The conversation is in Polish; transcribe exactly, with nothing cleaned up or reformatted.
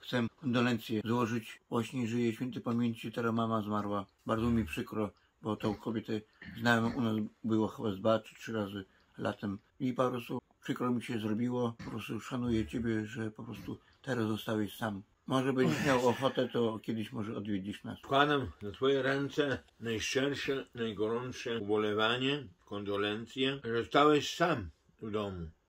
chcę kondolencje złożyć. Właśnie żyje świętej pamięci, teraz mama zmarła. Bardzo mi przykro, bo tą kobietę znałem, u nas było chyba z dwa czy trzy razy latem. I po prostu przykro mi się zrobiło. Po prostu szanuję Ciebie, że po prostu teraz zostałeś sam. Może będziesz miał ochotę, to kiedyś może odwiedzisz nas. Wkładam na Twoje ręce najszczersze, najgorętsze ubolewanie, kondolencje, że zostałeś sam w domu.